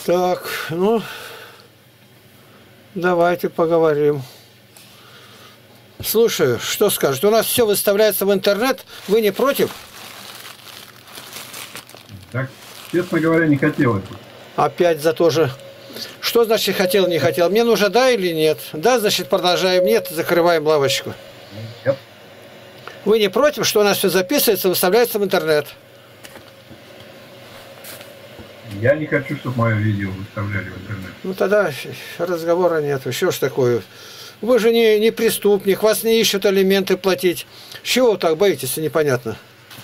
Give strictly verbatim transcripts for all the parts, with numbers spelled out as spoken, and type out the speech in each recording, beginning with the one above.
Так, ну, давайте поговорим. Слушаю, что скажете? У нас все выставляется в интернет. Вы не против? Так, честно говоря, не хотелось. Опять за то же. Что значит хотел, не хотел? Мне нужно да или нет? Да, значит, продолжаем. Нет, закрываем лавочку. Нет. Вы не против, что у нас все записывается, выставляется в интернет? Я не хочу, чтобы мое видео выставляли в интернет. Ну тогда разговора нет. Что ж такое? Вы же не, не преступник, вас не ищут алименты платить. Чего вы так боитесь, непонятно?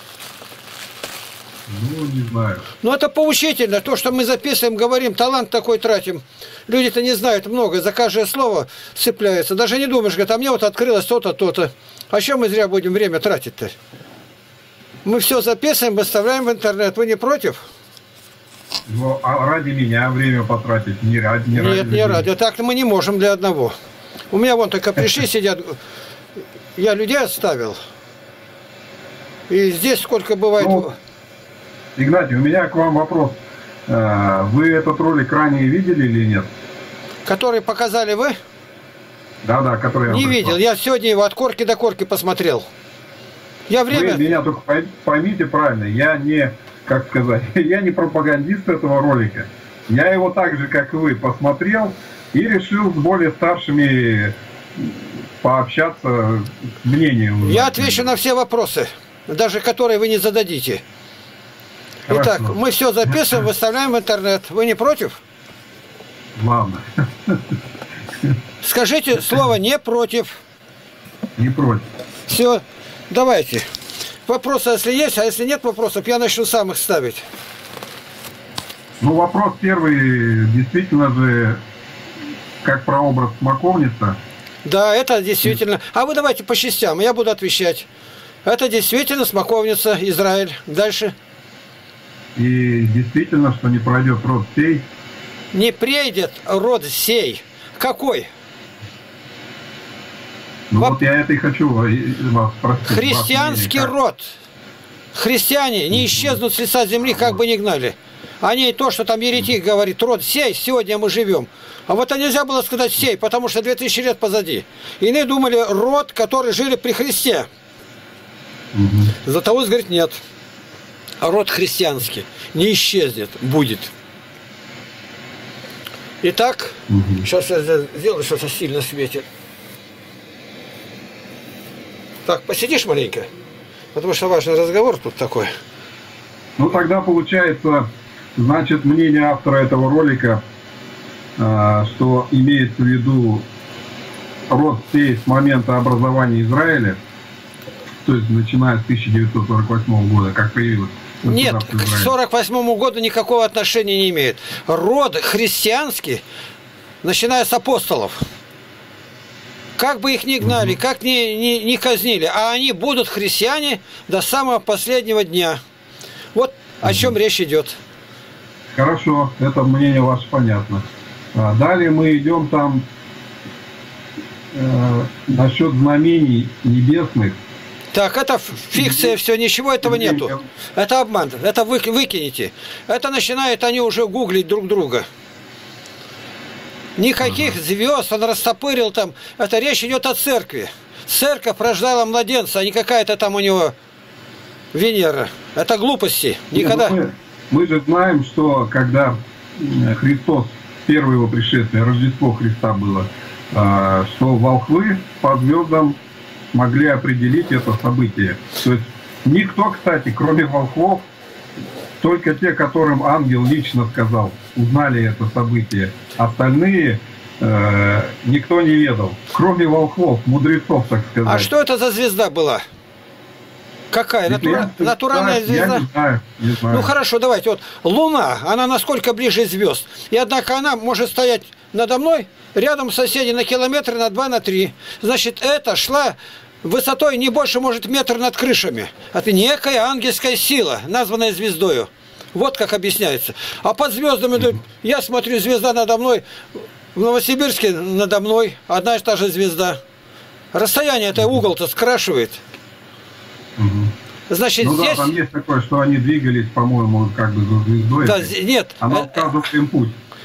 Ну, не знаю. Ну это поучительно. То, что мы записываем, говорим, талант такой тратим. Люди-то не знают много, за каждое слово цепляются. Даже не думаешь, говорят, а мне вот открылось то-то, то-то. А что мы зря будем время тратить-то? Мы все записываем, выставляем в интернет. Вы не против? Ну, а ради меня время потратить, не ради, не Нет, ради не людей. ради. Так мы не можем для одного. У меня вон только пришли, сидят. Я людей оставил. И здесь сколько бывает... Ну, Игнатий, у меня к вам вопрос. Вы этот ролик ранее видели или нет? Который показали вы? Да, да, который я Не вам видел. прислал. Я сегодня его от корки до корки посмотрел. Я время... Вы меня только поймите правильно, я не, как сказать, я не пропагандист этого ролика. Я его так же, как и вы, посмотрел и решил с более старшими пообщаться, мнение. Я отвечу на все вопросы, даже которые вы не зададите. Хорошо. Итак, мы все записываем, выставляем в интернет. Вы не против? Ладно. Скажите слово «не против». Не против. Все, давайте. Вопросы, если есть, а если нет вопросов, я начну сам их ставить. Ну, вопрос первый, действительно же, как прообраз смоковница. Да, это действительно. А вы давайте по частям, я буду отвечать. Это действительно смоковница, Израиль. Дальше. И действительно, что не пройдет род сей. Не придет род сей. Какой? Ну Воп... вот я это и хочу вас спросить. Христианский мнение, род. Христиане не исчезнут с лица земли, как бы ни гнали. Они то, что там еретик говорит, род сей, сегодня мы живем. А вот это нельзя было сказать сей, потому что две тысячи лет позади. Иные думали, род, который жили при Христе. Угу. Златоуст говорит, нет. Род христианский не исчезнет, будет. Итак, угу. Сейчас я сделаю, что-то сильно светит. Так, посидишь маленько? Потому что важный разговор тут такой. Ну тогда получается, значит, мнение автора этого ролика, что имеется в виду род сей с момента образования Израиля, то есть начиная с тысяча девятьсот сорок восьмого года, как появилось. Нет, к сорок восьмому году никакого отношения не имеет. Род христианский, начиная с апостолов. Как бы их ни гнали, угу. как ни, ни, ни казнили, а они будут христиане до самого последнего дня. Вот угу. о чем речь идет. Хорошо, это мнение ваше понятно. А далее мы идем там э, насчет знамений небесных. Так, это фикция, все, ничего этого нету. Это обман, это вы, выкинете. Это начинают они уже гуглить друг друга. Никаких ага. звезд он растопырил там. Это речь идет о церкви. Церковь рождала младенца, а не какая-то там у него Венера. Это глупости. Никогда. Нет, мы, мы же знаем, что когда Христос, первое его пришествие, Рождество Христа было, что волхвы по звездам могли определить это событие. То есть никто, кстати, кроме волхвов, только те, которым ангел лично сказал, узнали это событие. Остальные э, никто не ведал, кроме волхвов, мудрецов, так сказать. А что это за звезда была? Какая? Натура... Я, Натуральная да, звезда? Я не знаю, не знаю. Ну хорошо, давайте. Вот Луна, она насколько ближе звезд. И однако она может стоять надо мной, рядом соседи на километр, на два, на три. Значит, это шла высотой не больше, может, метр над крышами. Это некая ангельская сила, названная звездою. Вот как объясняется. А под звездами, mm-hmm. я смотрю, звезда надо мной, в Новосибирске надо мной одна и та же звезда. Расстояние, это угол-то скрашивает. Mm-hmm. Значит, ну здесь... да, там есть такое, что они двигались, по-моему, как бы за звездой. Да, нет. Она указывает им путь.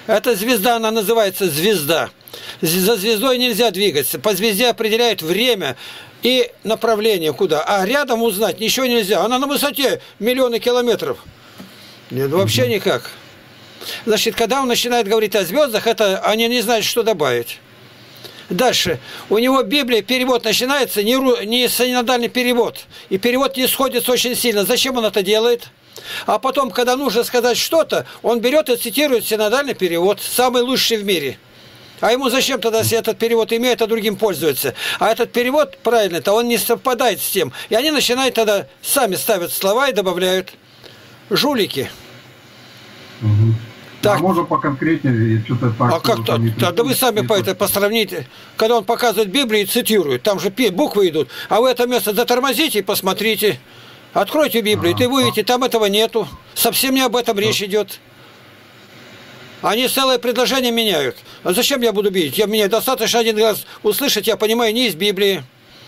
Эта звезда, она называется звезда. За звездой нельзя двигаться. По звезде определяют время и направление куда. А рядом узнать ничего нельзя. Она на высоте миллионы километров. Нет, вообще никак. Значит, когда он начинает говорить о звездах, это они не знают, что добавить. Дальше. У него Библия, перевод начинается, не, ру, не синодальный перевод. И перевод не сходится очень сильно. Зачем он это делает? А потом, когда нужно сказать что-то, он берет и цитирует синодальный перевод, самый лучший в мире. А ему зачем тогда, если этот перевод имеет, а другим пользуется? А этот перевод правильный-то, он не совпадает с тем. И они начинают тогда, сами ставят слова и добавляют. Жулики. Угу. Так. А можно поконкретнее что-то так? А как-то? Да, да вы сами по это посравните. Когда он показывает Библию и цитирует, там же буквы идут. А вы это место затормозите и посмотрите. Откройте Библию, а, и вы увидите, там этого нету. Совсем не об этом речь идет. Они целое предложение меняют. А зачем я буду видеть? Я, мне достаточно один раз услышать, я понимаю, не из Библии.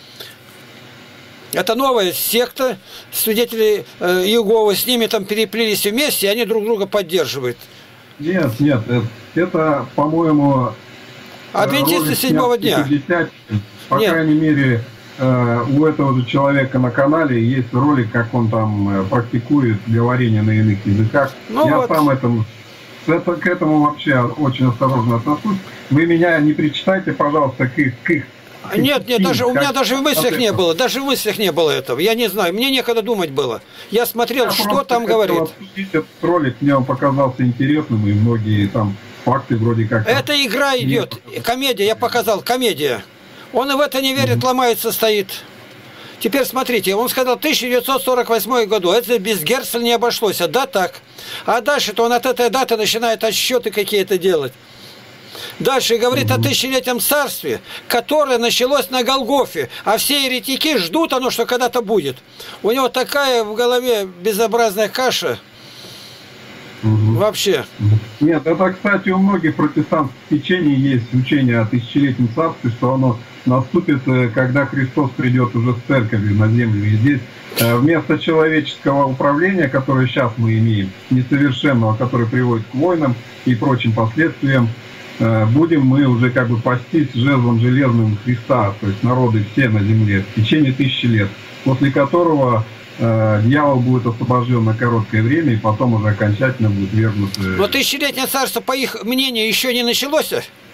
Это новая секта, свидетели э, Иеговы, с ними там переплелись вместе, и они друг друга поддерживают. Нет, нет, это, это по-моему... Адвентисты седьмого дня. пятьдесят, по нет. крайней мере, э, у этого же человека на канале есть ролик, как он там э, практикует говорение на иных языках. Ну я вот. сам этому... Это, к этому вообще очень осторожно отношусь. Вы меня не причитайте, пожалуйста, к их... К их нет, нет, даже, у меня даже в мыслях не было, даже в мыслях не было этого. Я не знаю, мне некогда думать было. Я смотрел, я что там говорит. Этот ролик мне он показался интересным, и многие там факты вроде как... Это игра идет, комедия, я показал, комедия. Он и в это не верит, mm-hmm. ломается, стоит. Теперь смотрите, он сказал, в тысяча девятьсот сорок восьмом году, это без Герцля не обошлось, а да так. А дальше-то он от этой даты начинает отсчеты какие-то делать. Дальше говорит угу. о тысячелетнем царстве, которое началось на Голгофе, а все еретики ждут оно, что когда-то будет. У него такая в голове безобразная каша. Угу. Вообще. Нет, это, кстати, у многих протестантских течений есть учение о тысячелетнем царстве, что оно наступит, когда Христос придет уже с церковью на землю. И здесь вместо человеческого управления, которое сейчас мы имеем, несовершенного, которое приводит к войнам и прочим последствиям, будем мы уже как бы пастись жезлом железным Христа, то есть народы все на земле в течение тысячи лет, после которого э, дьявол будет освобожден на короткое время и потом уже окончательно будет вернут. Но тысячелетнее царство, по их мнению, еще не началось?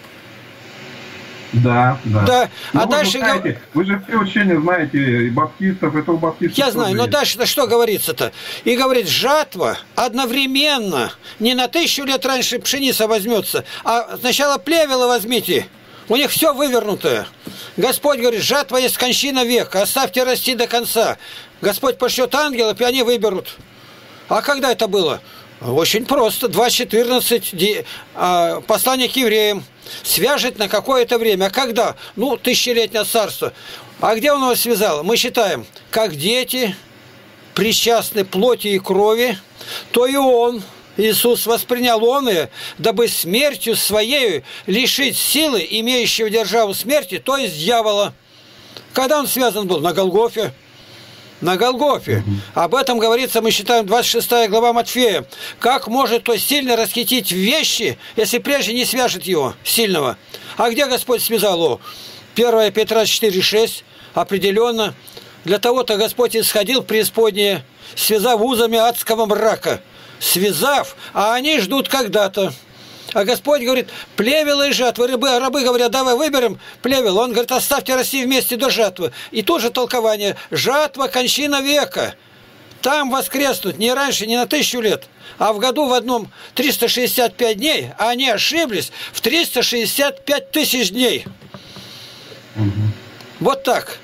Да, да. да. А вы дальше... Знаете, вы же все учения знаете, и баптистов, это у баптистов. Я знаю, но дальше-то что говорится-то? И говорит, жатва одновременно, не на тысячу лет раньше пшеница возьмется, а сначала плевело возьмите. У них все вывернутое. Господь говорит, жатва есть кончина века, оставьте расти до конца. Господь пошлет ангелов, и они выберут. А когда это было? Очень просто. два четырнадцать, послание к евреям. Свяжет на какое-то время. А когда? Ну, тысячелетнее царство. А где он его связал? Мы считаем, как дети причастны плоти и крови, то и он, Иисус, воспринял он и, дабы смертью своей лишить силы, имеющего державу смерти, то есть дьявола. Когда он связан был? На Голгофе. На Голгофе. Об этом говорится, мы считаем, двадцать шестая глава Матфея. Как может то сильно расхитить вещи, если прежде не свяжет его, сильного? А где Господь связал его? первое Петра четыре шесть. Определенно. Для того-то Господь исходил в преисподнее, связав узами адского мрака. Связав, а они ждут когда-то. А Господь говорит, плевело и жатвы, рыбы, а рабы говорят, давай выберем плевело. Он говорит, оставьте расти вместе до жатвы. И тут же толкование, жатва, кончина века. Там воскреснут не раньше, не на тысячу лет, а в году в одном триста шестьдесят пять дней, а они ошиблись в триста шестьдесят пять тысяч дней. Угу. Вот так.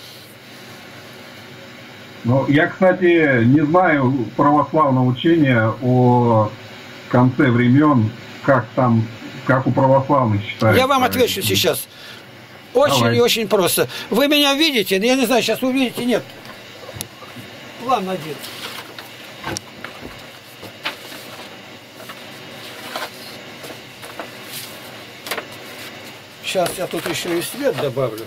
Ну, я, кстати, не знаю православного учения о конце времен, как там, как у православных считают. Я вам отвечу сейчас. Очень Давай. и очень просто. Вы меня видите? Я не знаю, сейчас вы видите, нет. План один. Сейчас я тут еще и свет добавлю.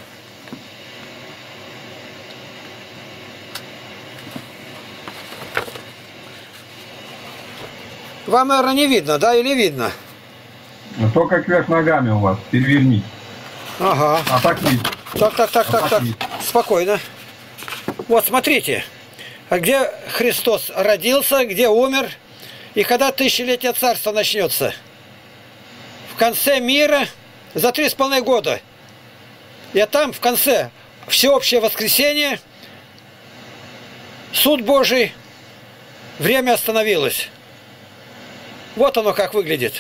Вам, наверное, не видно, да, или видно? Только кверх ногами у вас, переверните. Ага. А так есть. Так, так, так, а так, так. есть. Спокойно. Вот, смотрите. Где Христос родился, где умер, и когда тысячелетие царства начнется. В конце мира за три с половиной года. И там в конце всеобщее воскресенье, суд Божий, время остановилось. Вот оно как выглядит.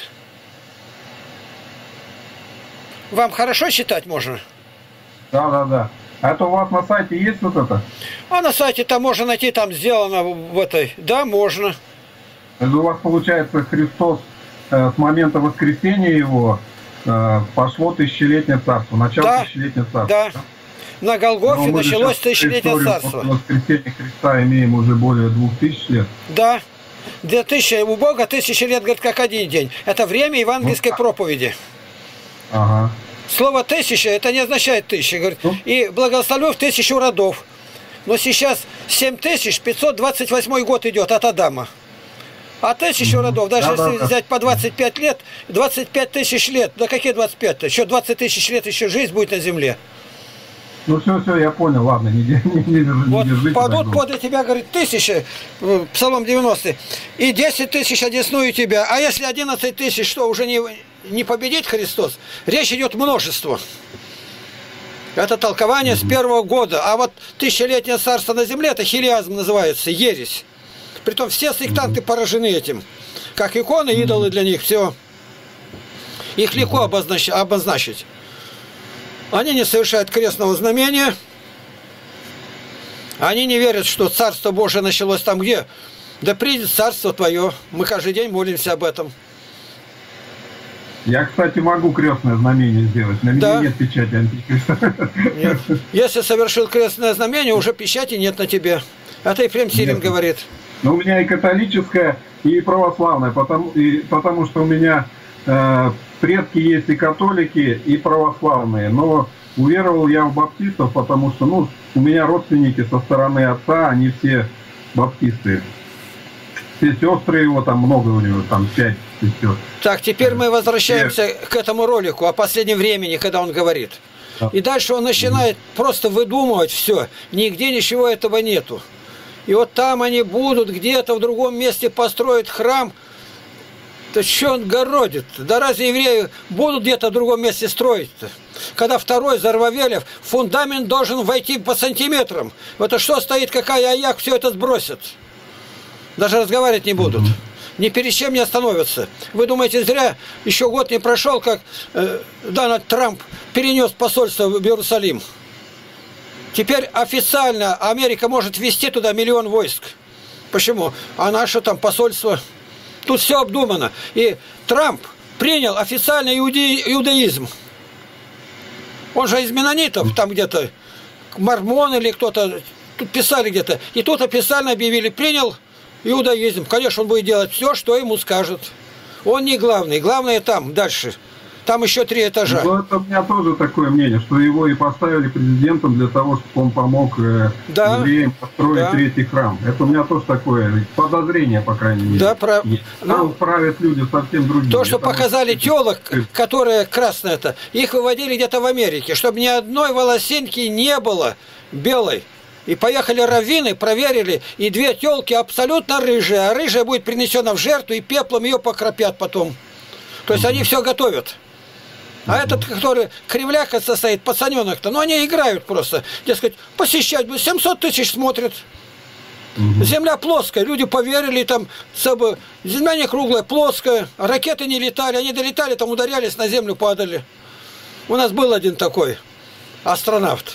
Вам хорошо читать можно? Да, да, да. А это у вас на сайте есть вот это? А на сайте там можно найти, там сделано в этой. Да, можно. Это у вас получается Христос э, с момента воскресения его э, пошло тысячелетнее царство, начало Да, тысячелетнее царство. Да. На Голгофе Но мы же началось сейчас тысячелетие историю царство. после воскресения Христа имеем уже более двух тысяч лет. Да. Для тысячи, у Бога тысячи лет, говорит, как один день. Это время евангельской Ну, проповеди. Ага. Слово тысяча, это не означает тысяча. Говорит, Ну. и благословлю в тысячу родов. Но сейчас семь тысяч пятьсот двадцать восьмой год идет от Адама. А тысячу родов, даже Да, если да, да. взять по двадцать пять лет, двадцать пять тысяч лет, да какие двадцать пять-то? Еще двадцать тысяч лет еще жизнь будет на земле. Ну все, все, я понял, ладно, не, не, не, не, не Вот держите. так падут долго. подле тебя, говорит, тысячи, э, Псалом девяностый, и десять тысяч одесную тебя. А если одиннадцать тысяч, что, уже не, не победит Христос? Речь идет множество. Это толкование с первого года. А вот тысячелетнее царство на земле, это хилиазм называется, ересь. Притом все сектанты поражены этим. Как иконы, идолы для них, все. Их легко обозначить. обозначить. Они не совершают крестного знамения. Они не верят, что Царство Божие началось там где? Да придет Царство Твое. Мы каждый день молимся об этом. Я, кстати, могу крестное знамение сделать. На меня Да. нет печати антихриста. Нет. Если совершил крестное знамение, уже печати нет на тебе. Это Ефрем Сирин Нет. говорит. Но у меня и католическое, и православное, потому, и, потому что у меня э, предки есть и католики, и православные. Но уверовал я в баптистов, потому что ну, у меня родственники со стороны отца, они все баптисты. Все сестры его, там много у него, там пять сестер. Так, теперь мы возвращаемся к этому ролику о последнем времени, когда он говорит. Да. И дальше он начинает просто выдумывать все. Нигде ничего этого нету. И вот там они будут, где-то в другом месте построить храм. То что он городит? Да разве евреи будут где-то в другом месте строить-то? Когда второй Зарвавелев, фундамент должен войти по сантиметрам. Это что стоит, какая аяк, все это сбросит. Даже разговаривать не будут. Ни перед чем не остановятся. Вы думаете, зря еще год не прошел, как э, Дональд Трамп перенес посольство в Иерусалим. Теперь официально Америка может ввести туда миллион войск. Почему? А наше там посольство... Тут все обдумано. И Трамп принял официальный иуде... иудаизм. Он же из менонитов, там где-то мормон или кто-то, тут писали где-то. И тут официально объявили, принял иудаизм. Конечно, он будет делать все, что ему скажут. Он не главный. Главное там, дальше. Там еще три этажа. Ну, это у меня тоже такое мнение, что его и поставили президентом для того, чтобы он помог э, Да. евреям построить Да. третий храм. Это у меня тоже такое подозрение, по крайней мере. Да, про- Есть. Там ну, правят люди совсем другие. То, что Это вот- показали телок, которые красные-то, их выводили где-то в Америке, чтобы ни одной волосинки не было белой. И поехали раввины, проверили, и две телки абсолютно рыжие, а рыжая будет принесена в жертву, и пеплом ее покропят потом. То есть они все готовят. А этот, который кривляка состоит, пацаненок-то, ну они играют просто. Дескать, посещать, семьсот тысяч смотрят. Мгм. Земля плоская, люди поверили, там, собой, земля не круглая, плоская, ракеты не летали, они долетали, там ударялись, на землю падали. У нас был один такой астронавт.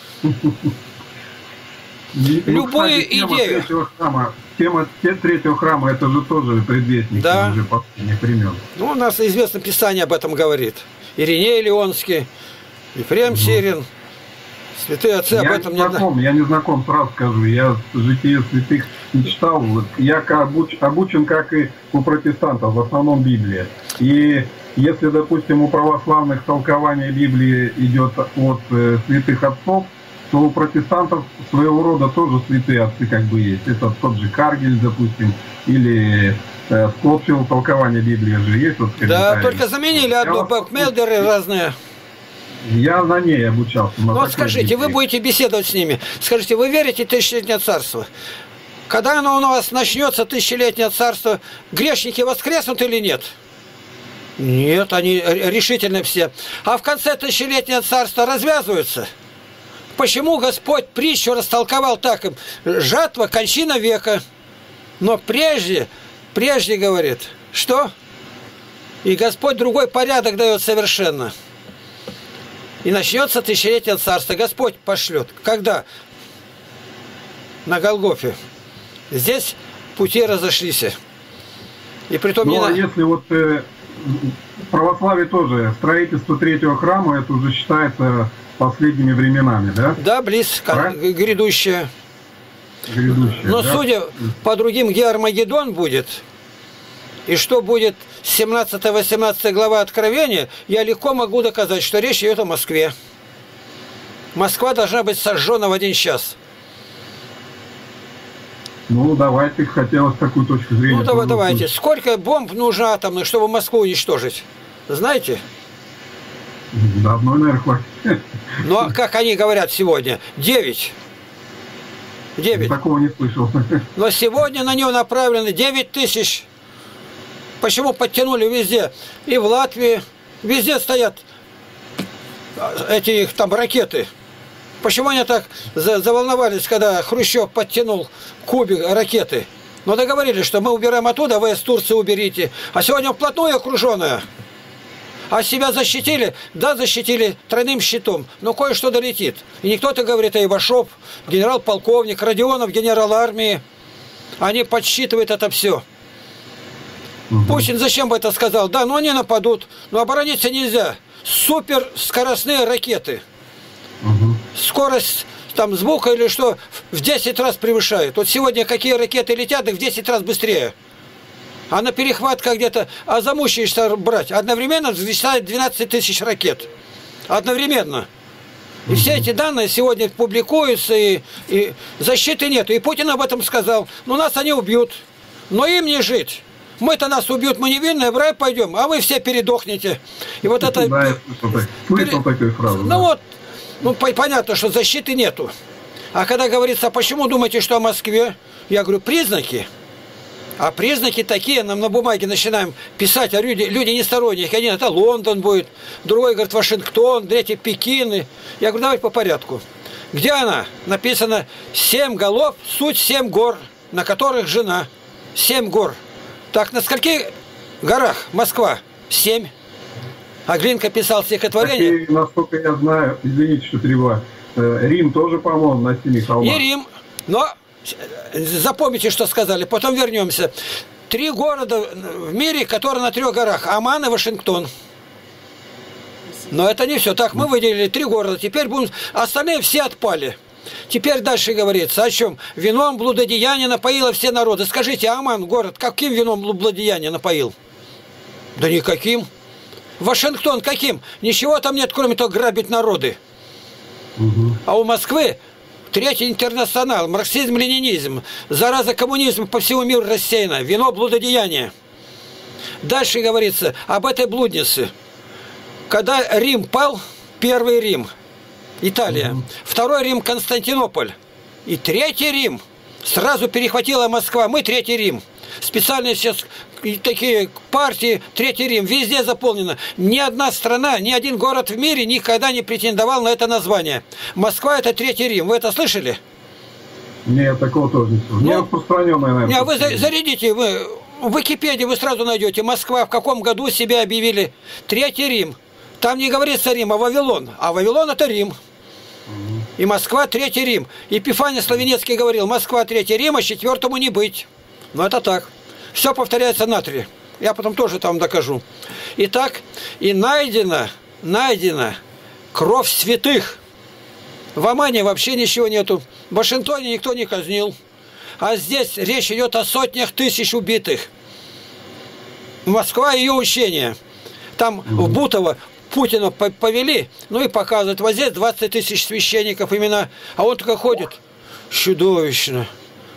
Ну, Любую кстати, тема идею. Третьего храма, тема те- третьего храма, это же тоже предвестник Да. уже последних времен. Ну, у нас известно Писание об этом говорит. Ириней Леонский, Ефрем Сирин, святые отцы об Я этом не не знаком, я не знаком, сразу скажу, я житие святых не читал. Вот я как обуч- обучен, как и у протестантов, в основном Библия. И если, допустим, у православных толкование Библии идет от э, святых отцов, то у протестантов своего рода тоже святые отцы как бы есть. Это тот же Каргель, допустим, или Скотфилд, толкование Библии же есть. Вот, да, только заменили одну, бэкмелдеры разные. Я на ней обучался. Ну вот скажите, Библии. Вы будете беседовать с ними. Скажите, вы верите в тысячелетнее царство? Когда оно у нас начнется, тысячелетнее царство, грешники воскреснут или нет? Нет, они решительно все. А в конце тысячелетнего царства развязываются. Почему Господь притчу растолковал так им? Жатва, кончина века. Но прежде, прежде говорит, что? И Господь другой порядок дает совершенно. И начнется тысячелетие царства. Господь пошлет. Когда? На Голгофе. Здесь пути разошлись. И притом ну, не... а если вот э, православие тоже, строительство третьего храма, это уже считается последними временами, да? Да, близко, грядущее. Грядущее, но да? Судя по другим, где Армагеддон будет, и что будет семнадцатая-восемнадцатая глава Откровения, я легко могу доказать, что речь идет о Москве. Москва должна быть сожжена в один час. Ну, давайте, хотелось такую точку зрения. Ну, давай, давайте. Сколько бомб нужно атомных, чтобы Москву уничтожить? Знаете? Да, одной, наверное, хватит. Ну, как они говорят сегодня? Девять. Девять. Такого не слышал. Но сегодня на него направлены девять тысяч. Почему подтянули везде? И в Латвии. Везде стоят эти их там ракеты. Почему они так заволновались, когда Хрущев подтянул кубик ракеты? Но договорились, что мы убираем оттуда, вы из Турции уберите. А сегодня вплотную окруженная. А себя защитили? Да, защитили тройным щитом. Но кое-что долетит. И не кто-то говорит, а Ивашов, генерал-полковник, Родионов, генерал армии. Они подсчитывают это все. Угу. Путин зачем бы это сказал? Да, но они нападут. Но оборониться нельзя. Суперскоростные ракеты. Угу. Скорость там звука или что в десять раз превышает. Вот сегодня какие ракеты летят, их в десять раз быстрее. А на перехватках где-то, а замучаешься брать. Одновременно взлетает двенадцать тысяч ракет. Одновременно. И все эти данные сегодня публикуются, и, и защиты нет. И Путин об этом сказал. Ну, нас они убьют. Но им не жить. Мы-то нас убьют, мы невинные, в рай пойдем, а вы все передохнете. И вот это... Да, я слышал такую фразу. Ну вот, ну понятно, что защиты нету. А когда говорится, а почему думаете, что о Москве? Я говорю, признаки. А признаки такие, нам на бумаге начинаем писать, а люди, люди не сторонние. Один это Лондон будет, другой говорит Вашингтон, третий Пекин. Я говорю, давайте по порядку. Где она? Написано семь голов, суть семь гор, на которых жена. Семь гор. Так, на скольких горах Москва? Семь. А Глинка писал стихотворение. Такие, насколько я знаю, извините, что перебиваю, Рим тоже, по-моему, на семи холмах. И Рим, но запомните, что сказали, потом вернемся. Три города в мире, которые на трех горах. Оман и Вашингтон. Но это не все. Так, мы выделили три города. Теперь будем... Остальные все отпали. Теперь дальше говорится о чем? Вином блудодеяние напоило все народы. Скажите, Оман, город, каким вином блудодеяние напоил? Да никаким. Вашингтон каким? Ничего там нет, кроме того, грабить народы. Угу. А у Москвы третий интернационал, марксизм, ленинизм, зараза коммунизма по всему миру рассеяна, вино блудодеяние. Дальше говорится об этой блуднице. Когда Рим пал, первый Рим, Италия, угу. Второй Рим, Константинополь, и третий Рим сразу перехватила Москва, мы третий Рим. Специальные сейчас такие партии, третий Рим, везде заполнено. Ни одна страна, ни один город в мире никогда не претендовал на это название. Москва – это третий Рим. Вы это слышали? Нет, такого тоже не слышал. Ну, не распространенное, наверное. Не, а вы зарядите, вы в Википедии вы сразу найдете. Москва в каком году себя объявили третий Рим. Там не говорится Рим, а Вавилон. А Вавилон – это Рим. Угу. И Москва – третий Рим. Епифаний Славенецкий говорил, Москва – третий Рим, а четвертому не быть. Но это так. Все повторяется на три. Я потом тоже там докажу. Итак, и найдена, найдена кровь святых. В Омане вообще ничего нету. В Вашингтоне никто не казнил. А здесь речь идет о сотнях тысяч убитых. Москва – ее учение. Там угу. в Бутово Путина повели, ну и показывают. Вот здесь двадцать тысяч священников имена. А он только ходит. Чудовищно.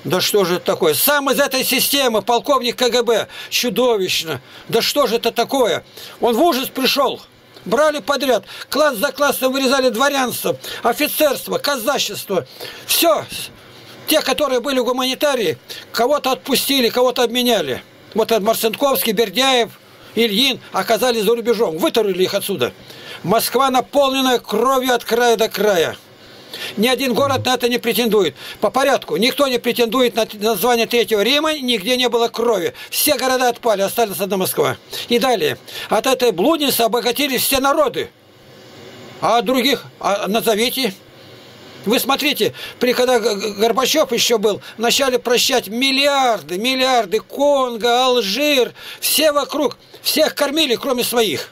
Да что же это такое? Сам из этой системы, полковник КГБ, чудовищно. Да что же это такое? Он в ужас пришел. Брали подряд, класс за классом вырезали дворянство, офицерство, казачество. Все. Те, которые были гуманитарии, кого-то отпустили, кого-то обменяли. Вот этот Марцинковский, Бердяев, Ильин оказались за рубежом. Вытурили их отсюда. Москва наполнена кровью от края до края. Ни один город на это не претендует. По порядку. Никто не претендует на название Третьего Рима, нигде не было крови. Все города отпали, осталась одна Москва. И далее. От этой блудницы обогатились все народы. А от других а назовите. Вы смотрите, при, когда Горбачев еще был, начали прощать миллиарды, миллиарды, Конго, Алжир, все вокруг, всех кормили, кроме своих.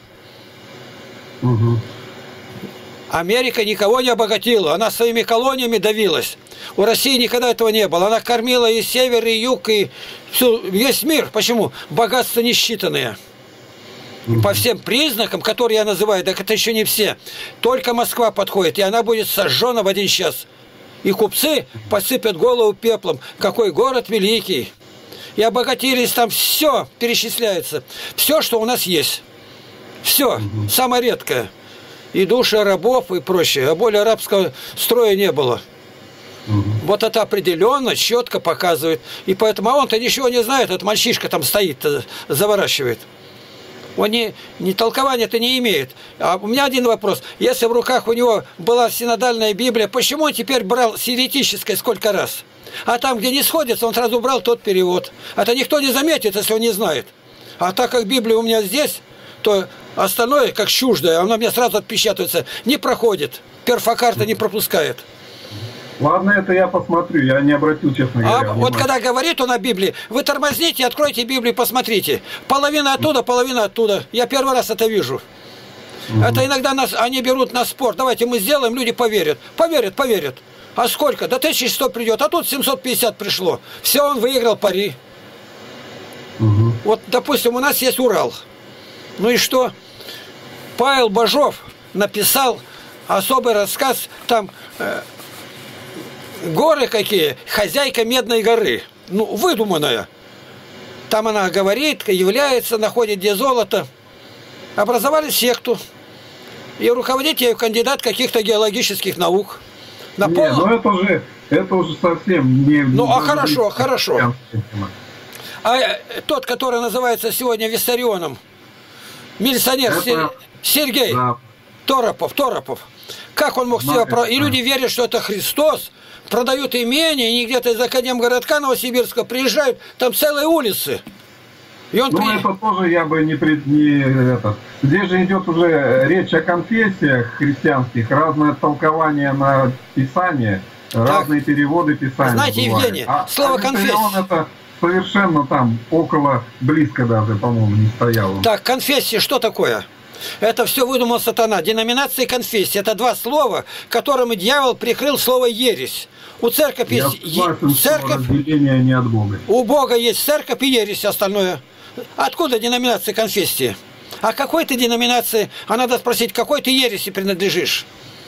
Угу. Америка никого не обогатила, она своими колониями давилась. У России никогда этого не было. Она кормила и север, и юг, и всю, весь мир. Почему? Богатства несчитанные. По всем признакам, которые я называю, так это еще не все. Только Москва подходит, и она будет сожжена в один час. И купцы посыпят голову пеплом. Какой город великий. И обогатились там, все перечисляется. Все, что у нас есть. Все, самое редкое. И души рабов и прочее. А более рабского строя не было. Угу. Вот это определенно, четко показывает. И поэтому, а он-то ничего не знает, этот мальчишка там стоит, заворачивает. Он не, не толкования-то не имеет. А у меня один вопрос. Если в руках у него была синодальная Библия, почему он теперь брал синетическое сколько раз? А там, где не сходится, он сразу брал тот перевод. Это никто не заметит, если он не знает. А так как Библия у меня здесь, то остальное, как чуждое, оно мне сразу отпечатывается, не проходит. Перфокарта не пропускает. Ладно, это я посмотрю, я не обратил, честно говоря. А вот когда говорит он о Библии, вы тормозните, откройте Библию, посмотрите. Половина оттуда, половина оттуда. Я первый раз это вижу. Угу. Это иногда нас, они берут на спор. Давайте мы сделаем, люди поверят. Поверят, поверят. А сколько? До тысячи сто придет, а тут семьсот пятьдесят пришло. Все, он выиграл пари. Угу. Вот, допустим, у нас есть Урал. Ну и что? Павел Бажов написал особый рассказ, там э, горы какие, хозяйка Медной горы, ну, выдуманная. Там она говорит, является, находит где золото. Образовали секту. И руководит ею кандидат каких-то геологических наук. На не, пол... ну это уже, это уже совсем не... Ну, а хорошо, хорошо. А тот, который называется сегодня Виссарионом, милиционер это... Сергей да. Торопов, Торопов. Как он мог себя... Про... И люди верят, что это Христос. Продают имение, и где-то из Академгородка Новосибирска приезжают, там целые улицы. И он ну, при... это тоже я бы не... Пред... не это. Здесь же идет уже речь о конфессиях христианских, разное толкование на Писание, так. разные переводы Писания. Знаете, бывают. Евгений, а, слово конфессия... это совершенно там около, близко даже, по-моему, не стоял. Так, конфессия что такое? Это все выдумал сатана. Деноминация и конфессия. Это два слова, которыми дьявол прикрыл слово ересь. У церковь Я есть согласен, церковь. Разделение не от Бога. У Бога есть церковь и ересь остальное. Откуда деноминация и конфессия? А какой ты деноминации? А надо спросить, какой ты ереси принадлежишь?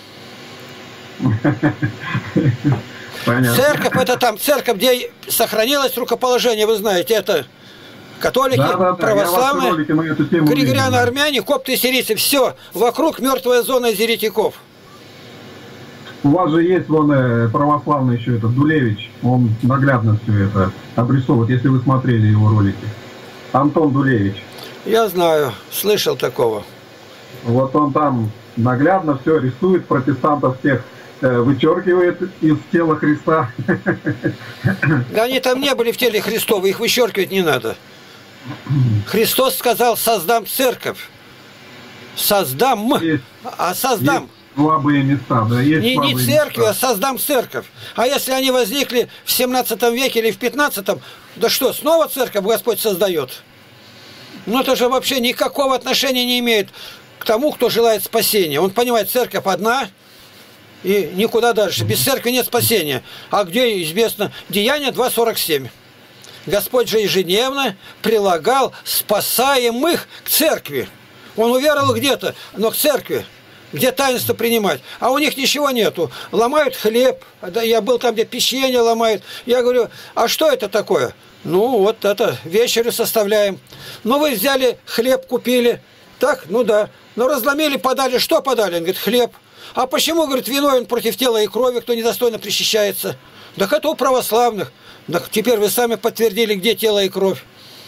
Понятно. Церковь это там, церковь, где сохранилось рукоположение, вы знаете, это католики, да, да, да. православные, григорианы, армяне, копты и сирийцы, все, вокруг мертвая зона из еретиков. У вас же есть вон православный еще этот Дулевич, он наглядно все это обрисовывает, если вы смотрели его ролики. Антон Дулевич. Я знаю, слышал такого. Вот он там наглядно все рисует, протестантов всех вычеркивает из тела Христа. Да они там не были в теле Христова, их вычеркивать не надо. Христос сказал, создам церковь. Создам, есть, а создам. Есть слабые места, да, есть не, не церковь, места. А создам церковь. А если они возникли в семнадцатом веке или в пятнадцатом, да что, снова церковь Господь создает? Ну это же вообще никакого отношения не имеет к тому, кто желает спасения. Он понимает, церковь одна, и никуда дальше. Без церкви нет спасения. А где известно? Деяния два сорок семь. Господь же ежедневно прилагал спасаемых к церкви. Он уверовал где-то, но к церкви. где таинство принимать. А у них ничего нету. Ломают хлеб. Я был там, где печенье ломают. Я говорю, а что это такое? Ну, вот это, вечерю составляем. Ну, вы взяли хлеб, купили. Так, ну да. Но разломили, подали. Что подали? Он говорит, хлеб. А почему, говорит, виновен против тела и крови, кто недостойно причащается? Так это у православных. Так теперь вы сами подтвердили, где тело и кровь.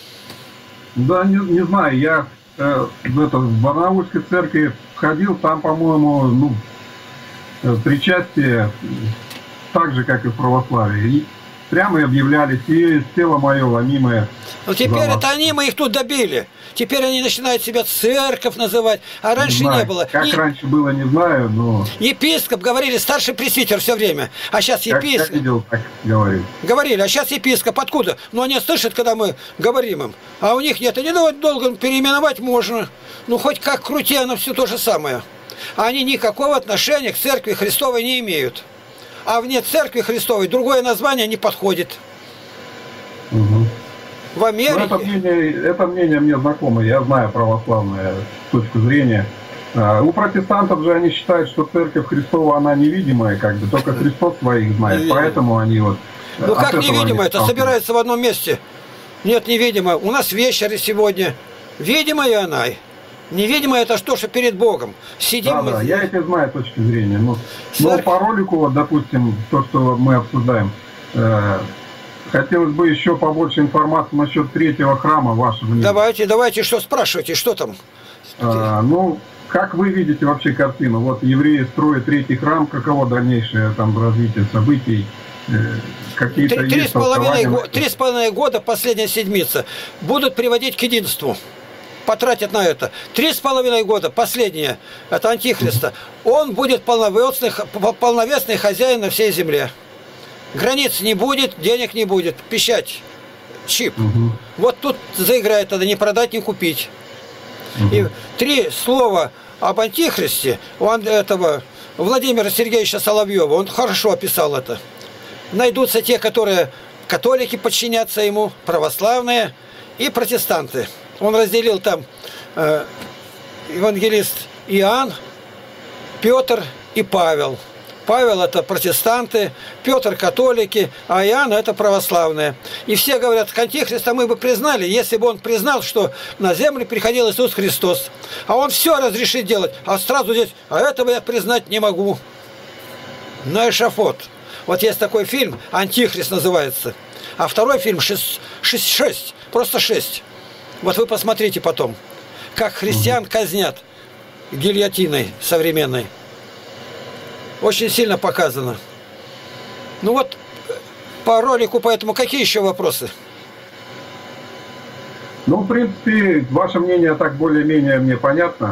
Да, не, не знаю, я э, в, это, в Барнаульской церкви ходил, там, по-моему, ну, э, причастие так же, как и в православии. И прямо объявляли, и тело мое ломимое. Но теперь это они, мы их тут добили. Теперь они начинают себя церковь называть, а раньше не, не было. Как и... раньше было, не знаю, но... Епископ, говорили, старший пресвитер все время. А сейчас епископ... Как я видел, так говорили. Говорили, а сейчас епископ. Откуда? Ну, они слышат, когда мы говорим им. А у них нет. И не долго переименовать можно. Ну, хоть как крути, оно все то же самое. А они никакого отношения к церкви Христовой не имеют. А вне церкви Христовой другое название не подходит. Угу. В Америке... Это мнение, это мнение мне знакомо, я знаю православную точку зрения. У протестантов же они считают, что церковь Христова, она невидимая, как бы, только Христос своих знает, невидимая. Поэтому они вот... Ну как невидимая, это собирается в одном месте. Нет, невидимая. У нас вечер сегодня. Видимая она. Невидимая это то, что перед Богом. Сидим да, мы... да, я эти знаю точки зрения. Но, но по ролику, вот, допустим, то, что мы обсуждаем, э, хотелось бы еще побольше информации насчет третьего храма вашего. Давайте, давайте, что спрашивайте, что там? А, ну, как вы видите вообще картину? Вот евреи строят третий храм, каково дальнейшее там развитие событий? Какие-то три, три, с половиной, три с половиной года, последняя седмица, будут приводить к единству. Потратят на это. Три с половиной года, последнее, это Антихриста. Он будет полновесный, полновесный хозяин на всей земле. Границ не будет, денег не будет. Печать, чип. Угу. Вот тут заиграет, тогда не продать, не купить. Угу. И три слова об Антихристе у этого Владимира Сергеевича Соловьева, он хорошо описал это. Найдутся те, которые католики подчинятся ему, православные и протестанты. Он разделил там э, евангелист Иоанн, Петр и Павел. Павел это протестанты, Петр католики, а Иоанн это православные. И все говорят, Антихриста мы бы признали, если бы он признал, что на землю приходил Иисус Христос. А он все разрешит делать, а сразу здесь, а этого я признать не могу. На эшафот. Вот есть такой фильм, «Антихрист» называется. А второй фильм шесть, шесть, шесть, просто шесть. Вот вы посмотрите потом, как христиан казнят гильотиной современной. Очень сильно показано. Ну вот, по ролику, поэтому какие еще вопросы? Ну, в принципе, ваше мнение так более-менее мне понятно.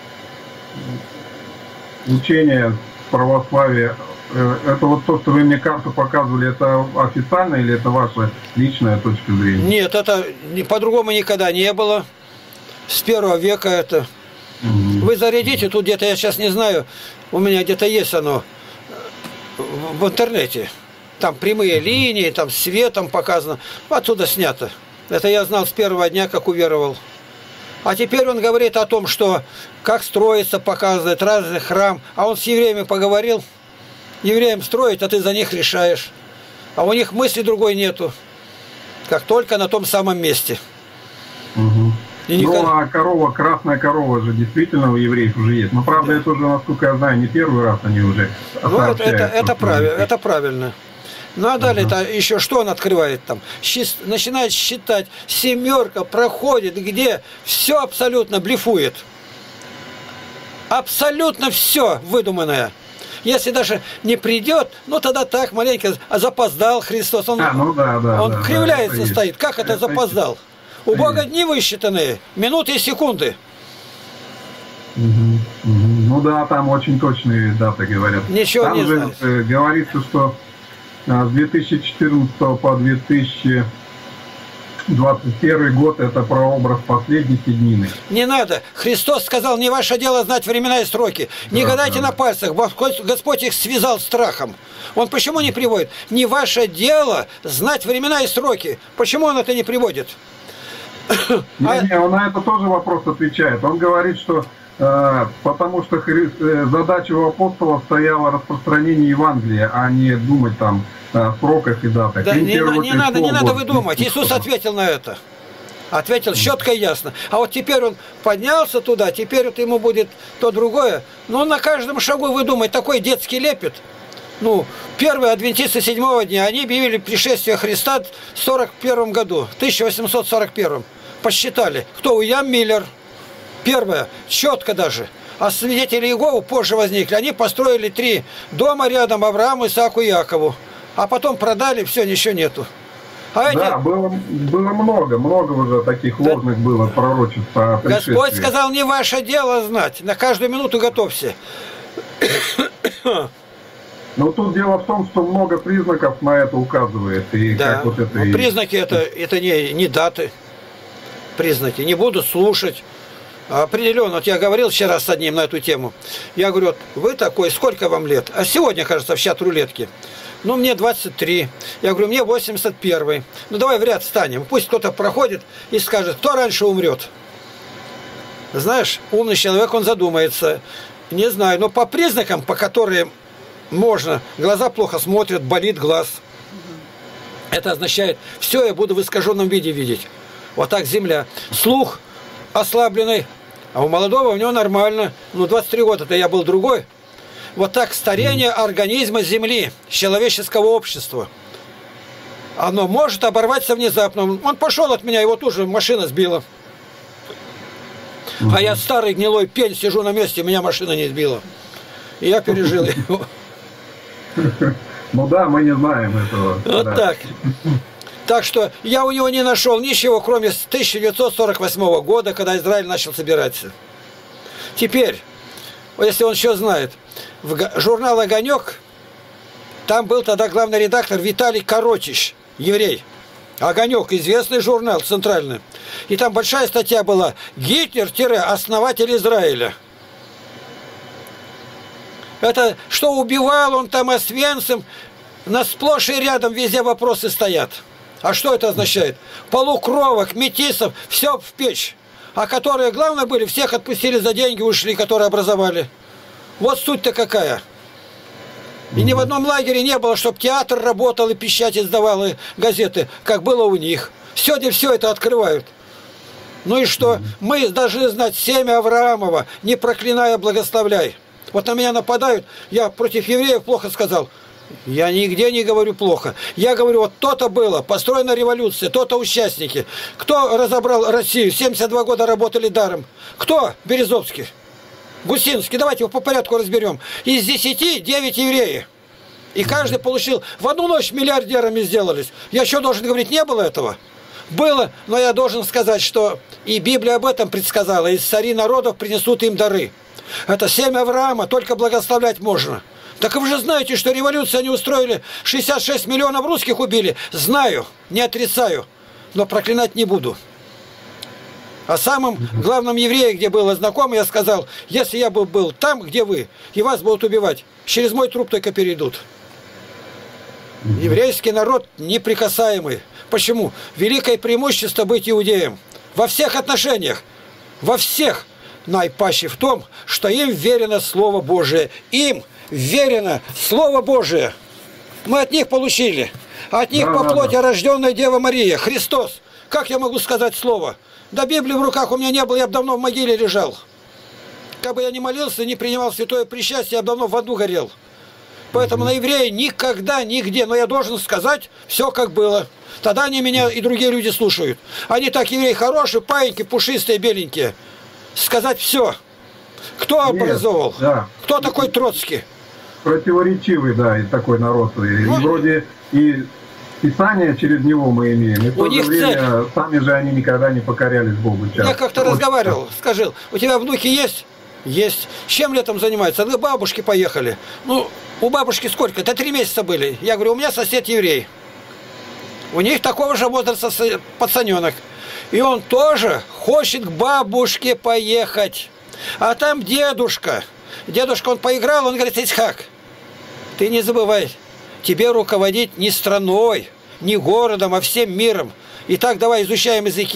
Учение православия, это вот то, что вы мне карту показывали, это официально или это ваша личная точка зрения? Нет, это по-другому никогда не было. С первого века это. Угу. Вы зарядите, тут где-то, я сейчас не знаю, у меня где-то есть оно в интернете. Там прямые линии, там светом показано. Оттуда снято. Это я знал с первого дня, как уверовал. А теперь он говорит о том, что как строится, показывает разный храм. А он с евреями поговорил. Евреям строить, а ты за них решаешь. А у них мысли другой нету. Как только на том самом месте. Угу. И ну, никогда... а корова, красная корова же действительно у евреев уже есть. Но, правда, да. Это уже, насколько я знаю, не первый раз они уже ну, это, это, это, правильно, это правильно. Ну, а далее uh-huh. это еще что он открывает там? Щи... Начинает считать. Семерка проходит, где все абсолютно блефует. Абсолютно все выдуманное. Если даже не придет, ну тогда так, маленько запоздал Христос. Он, а, ну да, да, он да, кривляется, да, стоит. Есть. Как это, это запоздал? Есть. У Бога дни высчитанные, минуты и секунды. Угу, угу. Ну да, там очень точные даты говорят. Ничего там не же знаешь. Э, говорится, что с две тысячи четырнадцатого по две тысячи двадцать первый год это прообраз последней седьмины. Не надо. Христос сказал, не ваше дело знать времена и сроки. Не да, гадайте да. на пальцах. Господь их связал страхом. Он почему не приводит? Не ваше дело знать времена и сроки. Почему он это не приводит? Не, не, он на это тоже вопрос отвечает. Он говорит, что э, потому что Хри... э, задача у апостола стояла распространение Евангелия, а не думать там о сроках и датах. Да, не, не надо, не надо выдумать. Иисус ответил на это. Ответил четко и ясно. А вот теперь он поднялся туда, теперь вот ему будет то другое. Но на каждом шагу вы думаете, такой детский лепет. Ну, первые адвентисты седьмого дня, они объявили пришествие Христа в сорок первом году, в тысяча восемьсот сорок первом. Посчитали. Кто? Уильям Миллер. Первое. Четко даже. А свидетели Иеговы позже возникли. Они построили три дома рядом Аврааму, Исааку и Якову. А потом продали, все, ничего нету. А да, эти... было, было много, много уже таких ложных да. было пророчеств о пришествии. Господь сказал, не ваше дело знать, на каждую минуту готовься. Но тут дело в том, что много признаков на это указывает. И да, как вот это но и... признаки это, это не, не даты, признаки, не буду слушать. Определенно, вот я говорил вчера с одним на эту тему. Я говорю, вот вы такой, сколько вам лет? А сегодня, кажется, в чат рулетки. Ну, мне двадцать три. Я говорю, мне восемьдесят один. Ну, давай в ряд встанем. Пусть кто-то проходит и скажет, кто раньше умрет. Знаешь, умный человек, он задумается. Не знаю, но по признакам, по которым можно, глаза плохо смотрят, болит глаз. Это означает, все, я буду в искаженном виде видеть. Вот так земля. Слух ослабленный, а у молодого у него нормально. Ну, двадцать три года-то я был другой. Вот так старение организма Земли, человеческого общества. Оно может оборваться внезапно. Он пошел от меня, его тут же машина сбила. А я старый гнилой пень, сижу на месте, меня машина не сбила. И я пережил его. Ну да, мы не знаем этого. Вот да. так. Так что я у него не нашел ничего, кроме тысяча девятьсот сорок восьмого года, когда Израиль начал собираться. Теперь, если он еще знает, в журнал «Огонек», там был тогда главный редактор Виталий Коротич, еврей. «Огонек» – известный журнал, центральный. И там большая статья была «Гитлер – основатель Израиля». Это что убивал он там Освенцим, на сплошь и рядом везде вопросы стоят. А что это означает? Полукровок, метисов, все в печь. А которые, главное, были, всех отпустили за деньги, ушли, которые образовали. Вот суть-то какая. И ни в одном лагере не было, чтобы театр работал и печать издавал, и газеты, как было у них. Сегодня все это открывают. Ну и что? Мы должны знать семя Авраамова, не проклиная, благословляй. Вот на меня нападают, я против евреев плохо сказал. Я нигде не говорю плохо. Я говорю, вот то-то было, построена революция, то-то участники. Кто разобрал Россию? семьдесят два года работали даром. Кто? Березовский. Гусинский. Давайте его по порядку разберем. Из десяти девять евреев. И каждый получил. В одну ночь миллиардерами сделались. Я еще должен говорить, не было этого? Было, но я должен сказать, что и Библия об этом предсказала. Из царей народов принесут им дары. Это семя Авраама, только благословлять можно. Так вы же знаете, что революцию они устроили, шестьдесят шесть миллионов русских убили. Знаю, не отрицаю, но проклинать не буду. А самым главным евреем, где было знакомо, я сказал, если я бы был там, где вы, и вас будут убивать, через мой труп только перейдут. Еврейский народ неприкасаемый. Почему? Великое преимущество быть иудеем. Во всех отношениях. Во всех. Наипаще в том, что им верено Слово Божие. Им верено Слово Божие. Мы от них получили. От них да, по плоти да, да. рожденная Дева Мария, Христос. Как я могу сказать слово? Да Библии в руках у меня не было, я бы давно в могиле лежал. Как бы я не молился, не принимал святое причастие, я бы давно в аду горел. Поэтому угу. на евреи никогда, нигде, но я должен сказать все как было. Тогда они меня и другие люди слушают. Они так, евреи хорошие, паиньки, пушистые, беленькие. Сказать все. Кто образовал? Да. Кто такой Троцкий? Противоречивый, да, и такой народ. И, ну, и вроде и Писание через него мы имеем. И в то же время цель. Сами же они никогда не покорялись Богу. Я как-то разговаривал, скажи, у тебя внуки есть? Есть. Чем летом занимаются? Вы бабушки поехали. Ну, у бабушки сколько? Это три месяца были. Я говорю, у меня сосед еврей. У них такого же возраста пацаненок. И он тоже хочет к бабушке поехать. А там дедушка. Дедушка, он поиграл, он говорит, Ицхак, ты не забывай, тебе руководить не страной, не городом, а всем миром. Итак, давай изучаем языки,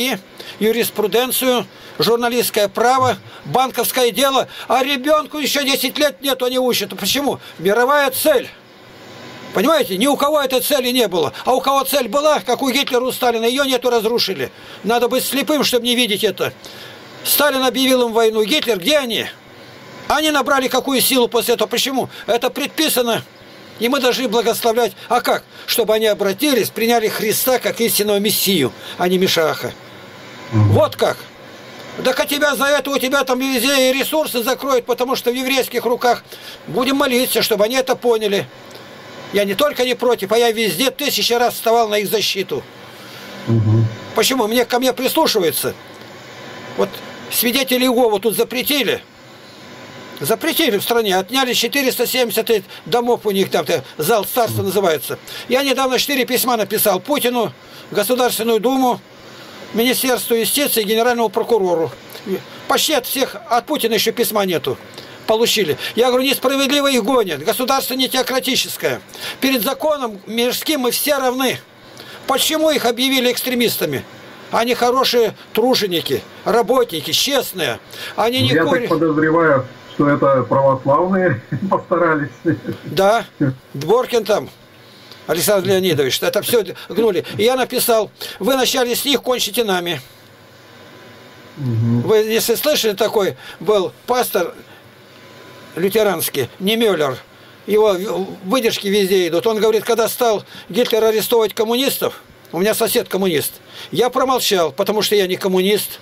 юриспруденцию, журналистское право, банковское дело, а ребенку еще десять лет нет, они учат. Почему? Мировая цель. Понимаете, ни у кого этой цели не было. А у кого цель была, как у Гитлера, у Сталина, ее нету, разрушили. Надо быть слепым, чтобы не видеть это. Сталин объявил им войну. Гитлер, где они? Они набрали какую силу после этого? Почему? Это предписано. И мы должны благословлять. А как? Чтобы они обратились, приняли Христа как истинного Мессию, а не Мишаха. Угу. Вот как. Так а тебя за это, у тебя там везде ресурсы закроют, потому что в еврейских руках. Будем молиться, чтобы они это поняли. Я не только не против, а я везде тысячи раз вставал на их защиту. Угу. Почему? Мне ко мне прислушиваются. Вот свидетели Иеговы тут запретили. Запретили в стране. Отняли четыреста семьдесят домов у них, там зал царства называется. Я недавно четыре письма написал Путину, Государственную Думу, Министерству юстиции и Генеральному прокурору. Почти от всех, от Путина еще письма нету. Получили. Я говорю, несправедливо их гонят. Государство не теократическое. Перед законом мирским мы все равны. Почему их объявили экстремистами? Они хорошие труженики, работники, честные. Они не Я курят. так подозреваю, что это православные постарались. Да, Дворкин там, Александр Леонидович, это все гнули. И я написал, вы начали с них, кончите нами. Угу. Вы, если слышали, такой был пастор лютеранский, Немёллер, его выдержки везде идут. Он говорит, когда стал Гитлер арестовывать коммунистов, у меня сосед коммунист, я промолчал, потому что я не коммунист.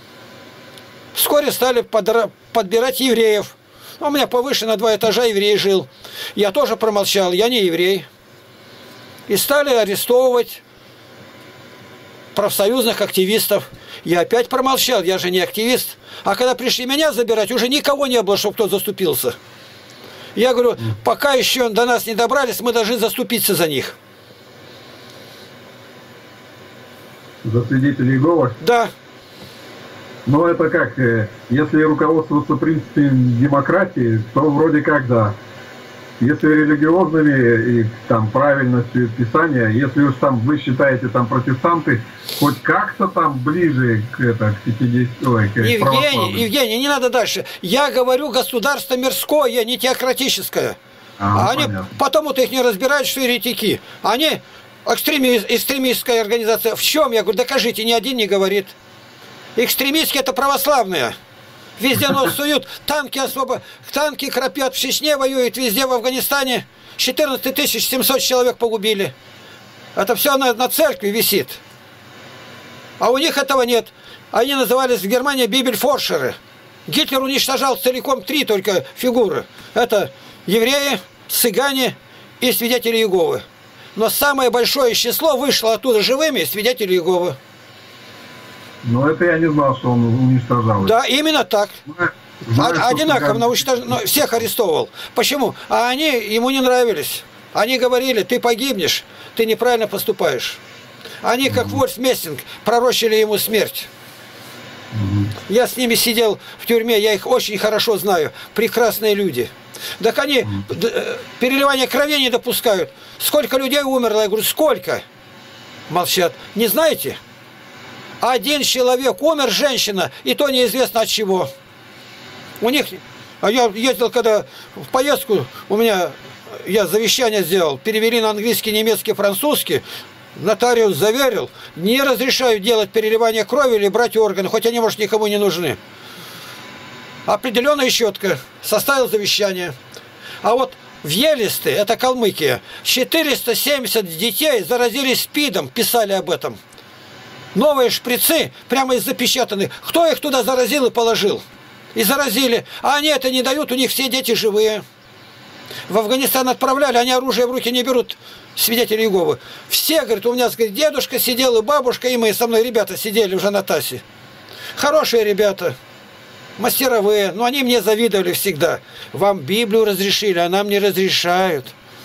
Вскоре стали подра... подбирать евреев. У меня повыше на два этажа еврей жил. Я тоже промолчал, я не еврей. И стали арестовывать профсоюзных активистов. Я опять промолчал, я же не активист. А когда пришли меня забирать, уже никого не было, чтобы кто заступился. Я говорю, пока еще до нас не добрались, мы должны заступиться за них. За свидетелей Иеговы? Да. Но это как, если руководствоваться принципом демократии, то вроде как да. Если религиозными и там правильностью Писания, если уж там вы считаете там протестанты, хоть как-то там ближе к, это, к пятидесятой, к Евгений, Евгений, не надо дальше. Я говорю государство мирское, не теократическое. А, они потом вот их не разбирают, что еретики. Они экстремист, экстремистская организация. В чем? Я говорю, докажите, ни один не говорит. Экстремистские это православные. Везде нос суют, танки особо, танки храпят, в Чечне воюют, везде в Афганистане четырнадцать тысяч семьсот человек погубили. Это все на, на церкви висит. А у них этого нет. Они назывались в Германии бибельфоршеры. Гитлер уничтожал целиком три только фигуры. Это евреи, цыгане и свидетели Иеговы. Но самое большое число вышло оттуда живыми свидетели Иеговы. Но это я не знал, что он уничтожал. Да, именно так. Знаю, Одинаково уничтожал, всех арестовывал. Почему? А они ему не нравились. Они говорили, ты погибнешь, ты неправильно поступаешь. Они, как Вольф Мессинг, пророчили ему смерть. Угу. Я с ними сидел в тюрьме, я их очень хорошо знаю. Прекрасные люди. Так они угу. переливание крови не допускают. Сколько людей умерло? Я говорю, сколько? Молчат. Не знаете? Один человек умер, женщина, и то неизвестно от чего. У них, а я ездил когда в поездку, у меня, я завещание сделал, перевели на английский, немецкий, французский, нотариус заверил, не разрешают делать переливание крови или брать органы, хоть они, может, никому не нужны. Определенно и четко составил завещание. А вот в Елисты, это Калмыкия, четыреста семьдесят детей заразились СПИДом, писали об этом. Новые шприцы, прямо из запечатанных. Кто их туда заразил и положил? И заразили. А они это не дают, у них все дети живые. В Афганистан отправляли, они оружие в руки не берут, свидетели Иеговы. Все, говорят, у меня, говорит, дедушка сидел, и бабушка, и мы со мной ребята сидели уже на ТАССе. Хорошие ребята, мастеровые, но они мне завидовали всегда. Вам Библию разрешили, а нам не разрешают.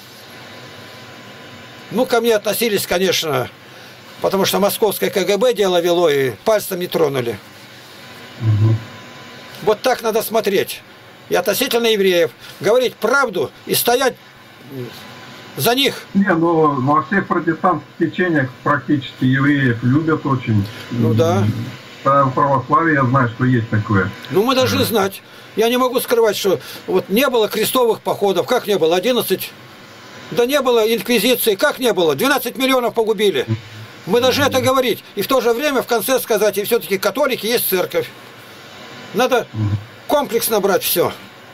Ну, ко мне относились, конечно... Потому что московское КГБ дело вело и пальцем не тронули. Угу. Вот так надо смотреть. И относительно евреев. Говорить правду и стоять за них. Не, ну во всех протестантских течениях практически евреев любят очень. Ну да. в православии я знаю, что есть такое. Ну, мы должны знать. Я не могу скрывать, что вот не было крестовых походов. Как не было? одиннадцать. Да не было инквизиции. Как не было? двенадцать миллионов погубили. Мы должны это говорить. И в то же время в конце сказать, и все-таки католики есть церковь. Надо комплексно брать все.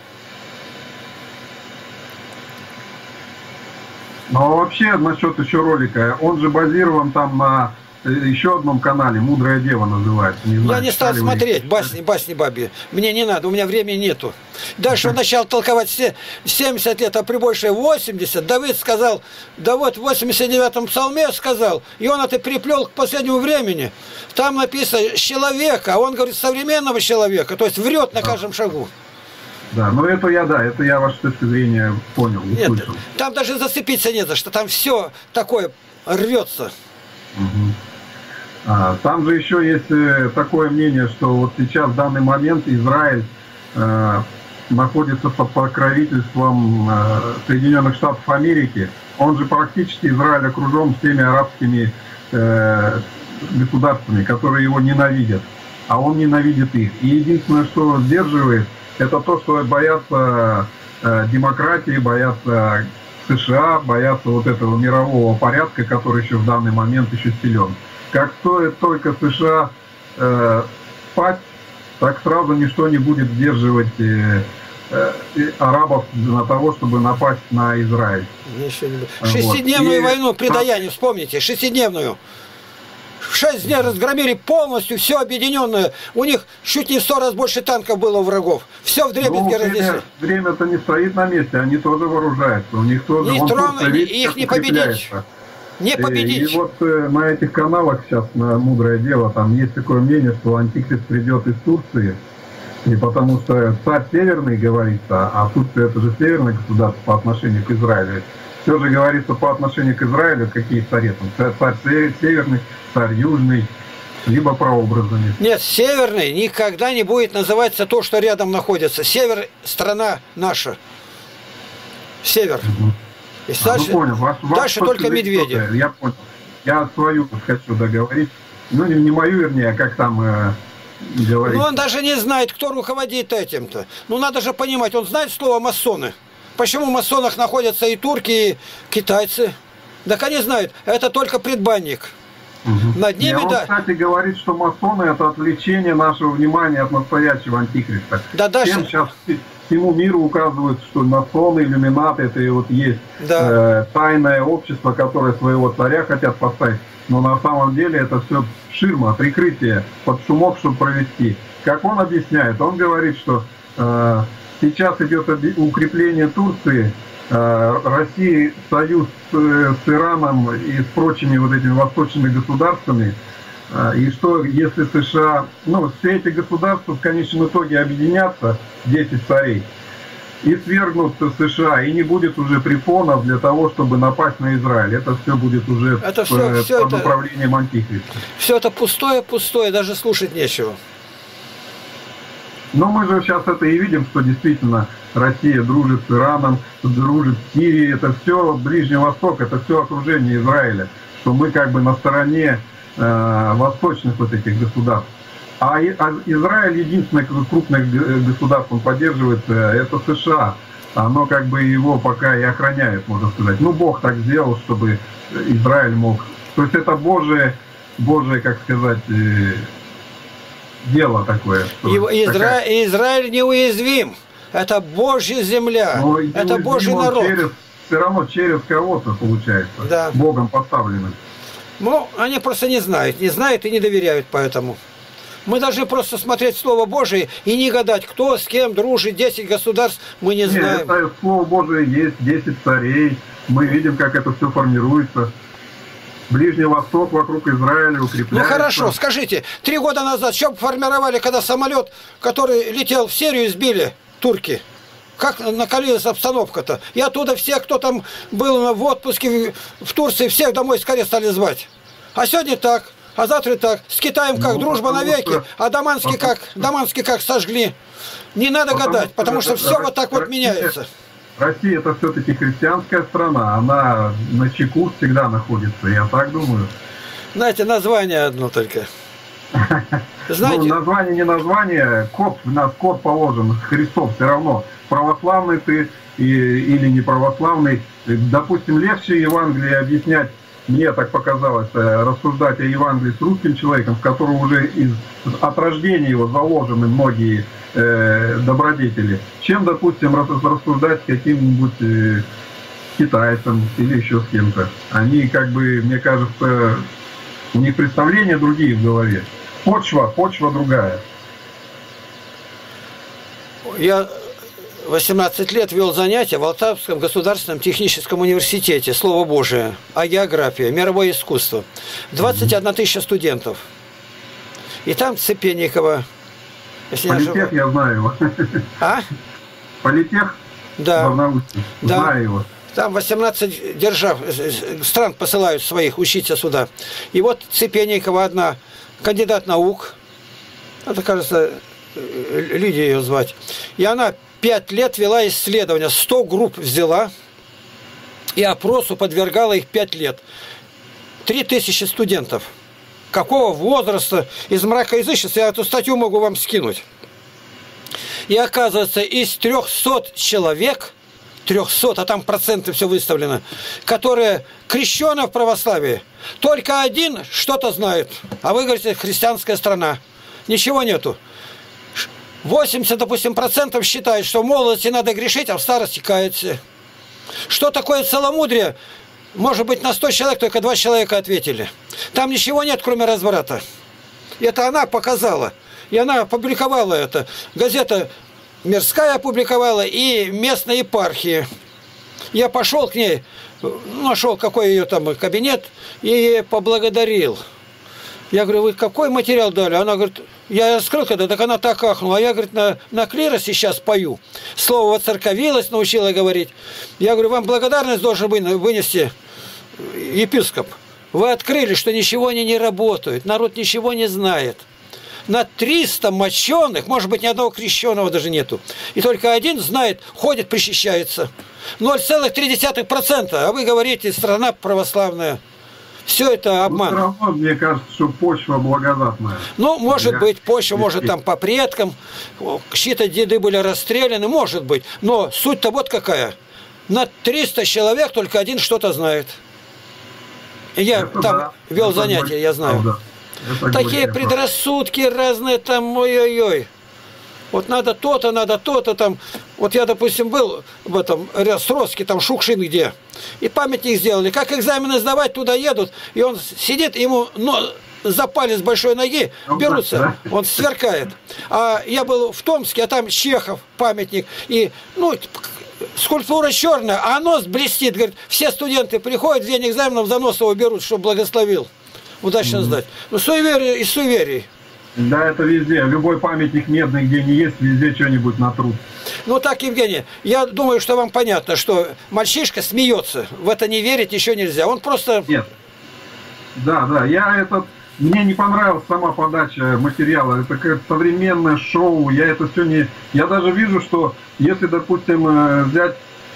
Ну а вообще насчет еще ролика, он же базирован там на еще одном канале, «Мудрая дева» называется. Не знаю, я не стал смотреть, басни, басни бабе. Мне не надо, у меня времени нету. Дальше он начал толковать все семьдесят лет, а при больше восемьдесят. Давид сказал, да вот в восемьдесят девятом псалме сказал, и он это приплел к последнему времени. Там написано «человека», а он говорит «современного человека», то есть врет на каждом шагу. Да, ну это я, да, это я вашу точку зрения понял, услышал. Нет, там даже зацепиться не за что, там все такое рвется. Угу. А, там же еще есть э, такое мнение, что вот сейчас в данный момент Израиль э, находится под покровительством э, Соединенных Штатов Америки. Он же практически, Израиль, окружен всеми арабскими э, государствами, которые его ненавидят, а он ненавидит их. И единственное, что сдерживает, это то, что боятся э, демократии, боятся США, боятся вот этого мирового порядка, который еще в данный момент еще силен. Как стоит только США э, спать, так сразу ничто не будет сдерживать э, э, арабов на того, чтобы напасть на Израиль. Шестидневную вот. войну при Даяне, вспомните, шестидневную. Шесть дней разгромили полностью, все объединенное. У них чуть не в сто раз больше танков было у врагов. Все в дребезги ну, разнесли. Время-то не стоит на месте, они тоже вооружаются. У них тоже... Их, трон, их не победить. Не победить. И, и вот э, на этих каналах сейчас, на «Мудрое дело», там есть такое мнение, что антихрист придет из Турции. И потому что царь северный, говорится, а Турция это же северное государство по отношению к Израилю. Все же говорится по отношению к Израилю, какие цари там. Царь северный, царь южный, либо прообразами. Нет, северный никогда не будет называться то, что рядом находится. Север – страна наша. Север. Угу. И дальше, а, ну, понял. Ваш, дальше ваш только медведи. Я понял. Я свою хочу договорить. Ну, не, не мою, вернее, а как там э, говорить. Ну, он даже не знает, кто руководит этим-то. Ну, надо же понимать, он знает слово «масоны». Почему в масонах находятся и турки, и китайцы? Так они знают, это только предбанник. Угу. Над ними, он, да. кстати, говорит, что масоны это отвлечение нашего внимания от настоящего антихриста. Да, даже... Всем сейчас всему миру указывают, что масоны, иллюминаты, это и вот есть да. э, тайное общество, которое своего царя хотят поставить. Но на самом деле это все ширма, прикрытие под шумок, чтобы провести. Как он объясняет? Он говорит, что э, сейчас идет укрепление Турции, э, России союз с, с Ираном и с прочими вот этими восточными государствами. Э, и что если США, ну, все эти государства в конечном итоге объединятся, десять царей, и свергнут США, и не будет уже препонов для того, чтобы напасть на Израиль. Это все будет уже это по, все, все под это, управлением антихриста. Все это пустое-пустое, даже слушать нечего. Но мы же сейчас это и видим, что действительно Россия дружит с Ираном, дружит с Сирией. Это все Ближний Восток, это все окружение Израиля. Что мы как бы на стороне э, восточных вот этих государств. А, а Израиль единственное крупное государство, он поддерживает, это США. Оно как бы его пока и охраняет, можно сказать. Ну, Бог так сделал, чтобы Израиль мог... То есть это Божие, Божие, как сказать, дело такое. Изра... Такая... Израиль неуязвим. Это Божья земля. Но это Божий народ. Через, все равно через кого-то получается. Да. Богом поставленным. Ну, они просто не знают. Не знают и не доверяют поэтому. Мы должны просто смотреть Слово Божие и не гадать, кто с кем дружит, десять государств, мы не знаем. Нет, это Слово Божие есть, десять царей, мы видим, как это все формируется. Ближний Восток вокруг Израиля укрепляется. Ну хорошо, скажите, три года назад что формировали, когда самолет, который летел в Сирию, сбили турки? Как накалилась обстановка-то? И оттуда всех, кто там был в отпуске в Турции, всех домой скорее стали звать. А сегодня так. А завтра так. С Китаем как? Ну, дружба навеки, что... а Даманский как? Даманский как сожгли. Не надо потому гадать, потому что, что все вот так вот меняется. Россия это все-таки христианская страна, она на чеку всегда находится, я так думаю. Знаете, название одно только. Знаете, ну, название не название, код, у нас код положен, Христос все равно, православный ты и, или не православный. Допустим, легче Евангелие объяснять, мне так показалось, рассуждать о Евангелии с русским человеком, в котором уже из, от рождения его заложены многие э, добродетели, чем, допустим, рассуждать с каким-нибудь э, китайцем или еще с кем-то. Они, как бы, мне кажется, у них представления другие в голове. Почва, почва другая. Я восемнадцать лет вел занятия в Алтайском государственном техническом университете, Слово Божие, о географии, мировое искусство. двадцать одна тысяча студентов. И там Цепенникова. Политех, я знаю его. А? Политех? Да. Да. Знаю его. Там восемнадцать держав, стран посылают своих учиться сюда. И вот Цепенникова одна, кандидат наук, это, кажется, Лидия ее звать. И она пять лет вела исследования, сто групп взяла и опросу подвергала их пять лет. три тысячи студентов. Какого возраста, из мракоязычества, я эту статью могу вам скинуть. И оказывается, из трёхсот человек, трёхсот, а там проценты все выставлено, которые крещены в православии, только один что-то знает. А вы говорите, христианская страна. Ничего нету. восемьдесят, допустим, процентов считают, что в молодости надо грешить, а в старости каяться. Что такое целомудрие? Может быть, на сто человек только два человека ответили. Там ничего нет, кроме разврата. Это она показала. И она опубликовала это. Газета «Мирская» опубликовала и местная епархия. Я пошел к ней, нашел, какой ее там кабинет, и поблагодарил. Я говорю, вы какой материал дали? Она говорит, я раскрыл когда, так она так ахнула. А я, говорит, на, на клиросе сейчас пою. Слово «воцерковилась» научила говорить. Я говорю, вам благодарность должен вынести епископ. Вы открыли, что ничего они не работают. Народ ничего не знает. На триста мощеных, может быть, ни одного крещеного даже нету. И только один знает, ходит, причащается. ноль целых три десятых процента. А вы говорите, страна православная. Все это обман. Но все равно, мне кажется, что почва благодатная. Ну, может быть, почва, может, там по предкам, чьи-то деды были расстреляны, может быть. Но суть-то вот какая. На триста человек только один что-то знает. И я это там да. вел это занятия, будет, я знаю. Да. Такие предрассудки разные там, ой-ой-ой. Вот надо то-то, надо то-то там. Вот я, допустим, был в этом Сроске, там Шукшин где. И памятник сделали. Как экзамены сдавать, туда едут. И он сидит, ему но, за палец большой ноги берутся. Он сверкает. А я был в Томске, а там Чехов памятник. И, ну, скульптура черная, а нос блестит. Говорит, все студенты приходят, в день экзаменов за нос его берут, чтобы благословил. Удачно mm-hmm. сдать. Ну, суеверие и суеверие. Да, это везде. Любой памятник медный, где не есть, везде что-нибудь натрут. Ну так, Евгений, я думаю, что вам понятно, что мальчишка смеется. В это не верить еще нельзя. Он просто... Нет. Да, да. Я этот... Мне не понравилась сама подача материала. Это какое-то современное шоу. Я это все не... Я даже вижу, что если, допустим, взять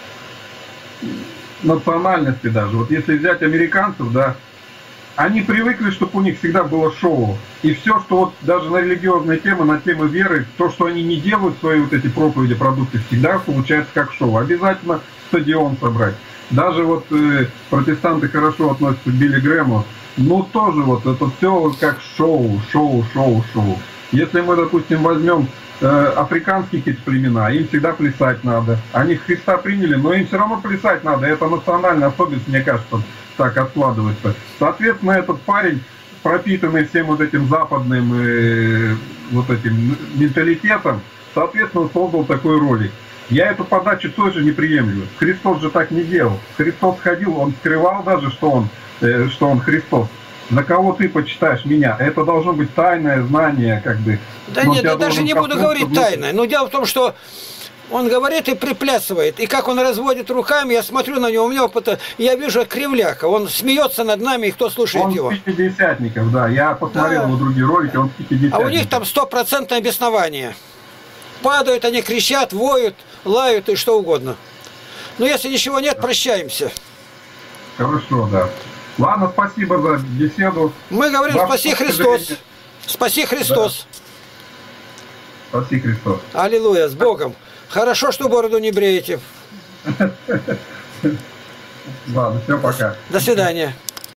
национальности даже, вот если взять американцев, да, они привыкли, чтобы у них всегда было шоу. И все, что вот даже на религиозные темы, на темы веры, то, что они не делают, свои вот эти проповеди, продукты, всегда получается как шоу. Обязательно стадион собрать. Даже вот э, протестанты хорошо относятся к Билли Грэму. Ну, тоже вот это все как шоу, шоу, шоу, шоу. Если мы, допустим, возьмем э, африканские какие-то племена, им всегда плясать надо. Они Христа приняли, но им все равно плясать надо. Это национальная особенность, мне кажется, так откладывается. Соответственно, этот парень, пропитанный всем вот этим западным э, вот этим менталитетом, соответственно, создал такой ролик. Я эту подачу тоже не приемлю. Христос же так не делал. Христос ходил, он скрывал даже, что он, э, что он Христос. За кого ты почитаешь меня? Это должно быть тайное знание, как бы. Да нет, я даже не буду говорить тайное. Но дело в том, что он говорит и приплясывает. И как он разводит руками, я смотрю на него, у меня опыта, я вижу кривляка. Он смеется над нами, и кто слушает он его. Он пятидесятников, да. Я посмотрел да. его другие ролики, он пятидесятников. А у них там стопроцентное беснование. Падают, они кричат, воют, лают и что угодно. Но если ничего нет, прощаемся. Хорошо, да. Ладно, спасибо за беседу. Мы говорим, спаси Христос. Спаси Христос. Да. Спаси Христос. Аллилуйя, с Богом. Хорошо, что бороду не бреете. Ладно, все, пока. До свидания.